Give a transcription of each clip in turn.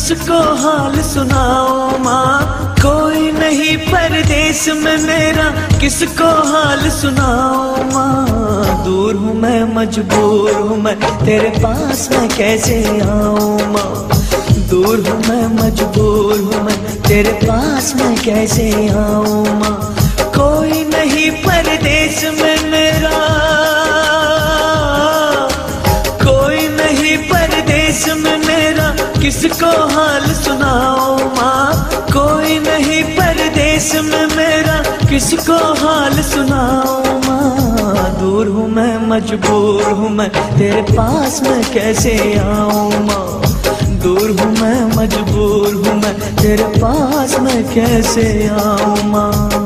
किसको हाल सुनाऊं माँ, कोई नहीं परदेश में मेरा, किसको हाल सुनाऊं माँ। दूर हूँ मैं, मजबूर हूँ मैं, तेरे पास मैं कैसे आऊं माँ। दूर हूँ मैं, मजबूर हूँ मैं, तेरे पास मैं कैसे आऊं माँ। कोई नहीं परदेश में मेरा, कोई नहीं परदेश में मेरा, किसको हाल सुनाओ माँ। कोई नहीं परदेश में मेरा, किसको हाल सुनाओ माँ। दूर हूँ मैं, मजबूर हूँ मैं, तेरे पास मैं कैसे आऊँ माँ। दूर हूँ मैं, मजबूर हूँ मैं, तेरे पास मैं कैसे आऊँ माँ।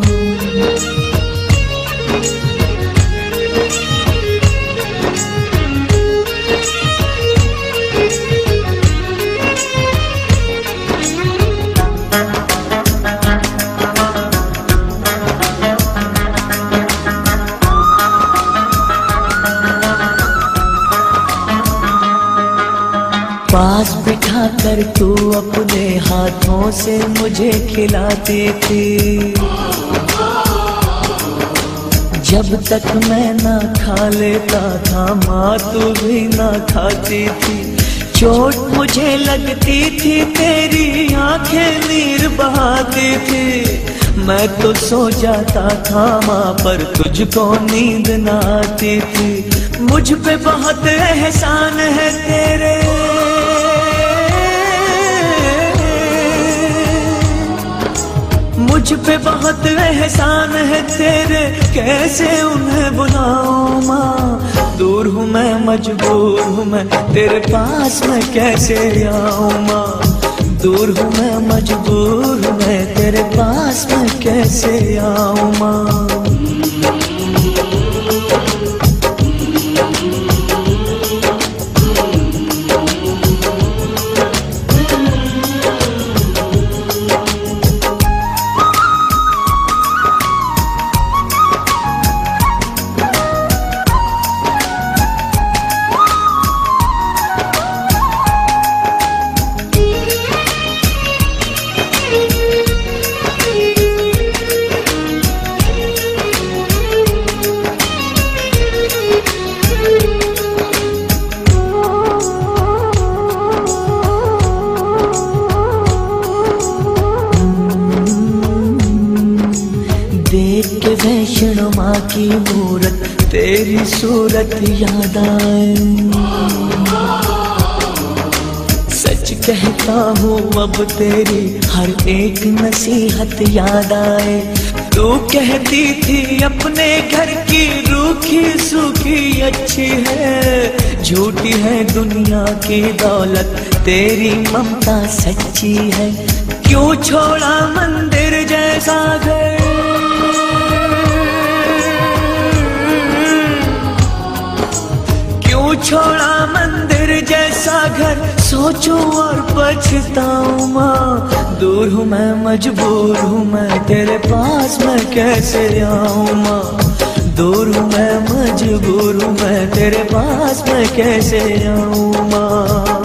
पास बिठा कर तू अपने हाथों से मुझे खिलाती थी, जब तक मैं ना खा लेता था माँ तू भी ना खाती थी। चोट मुझे लगती थी, तेरी आंखें नीर बहाती थी। मैं तो सो जाता था माँ, पर तुझको नींद ना आती थी। मुझ पे बहुत एहसान है तेरे, मुझ पे बहुत एहसान है तेरे, कैसे उन्हें भुलाऊं माँ। दूर हूँ मैं, मजबूर हूँ मैं, तेरे पास मैं कैसे आऊँ माँ। दूर हूँ मैं, मजबूर हूँ मैं, तेरे पास मैं कैसे आऊँ माँ। देख के वैष्णो माँ की मूरत, तेरी सूरत याद आए। सच कहता हूँ अब तेरी हर एक नसीहत याद आए। तू कहती थी अपने घर की रूखी सूखी अच्छी है, झूठी है दुनिया की दौलत, तेरी ममता सच्ची है। क्यों छोड़ा मंदिर जैसा घर, क्यों छोड़ा मंदिर जैसा घर, सोचूं और पछताऊं माँ। दूर हूँ मैं, मजबूर हूँ मैं, तेरे पास मैं कैसे आऊँ माँ। दूर हूँ मैं, मजबूर हूँ मैं, तेरे पास मैं कैसे आऊँ माँ।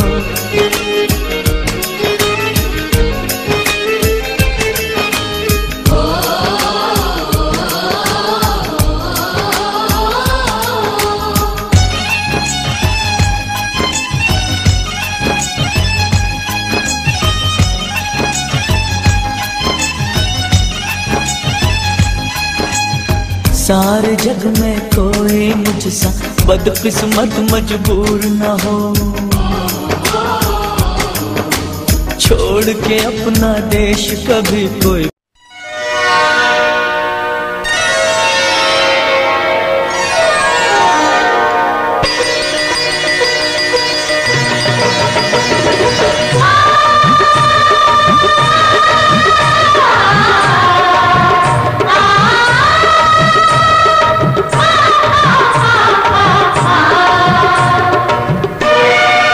सारे जग में कोई मुझसा बदकिस्मत मजबूर न हो, छोड़ के अपना देश कभी कोई।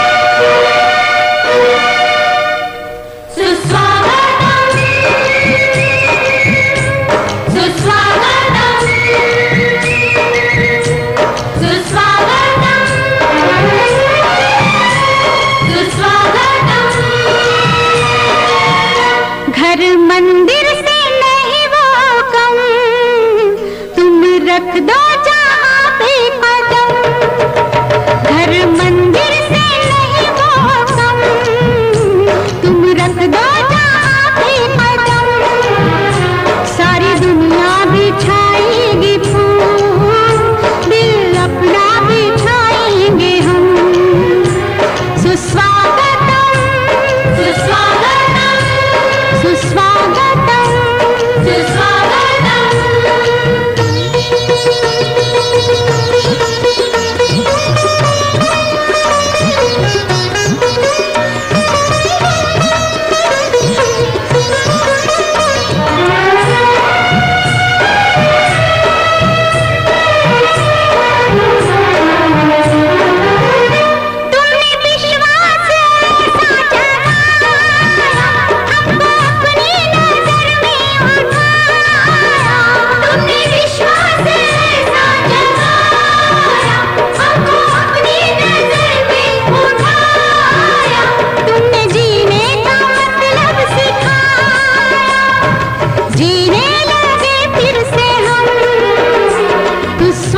सुस्वागतम मंदिर से नहीं वो कम, तुम रख दो जहाँ भी कदम, सारी दुनिया बिछाएगी फूल, दिल अपना बिछाएंगे हम। सुस्वागतम सुस्वागतम सुस्वागतम सुस्वागतम। जीने लगे फिर से हम,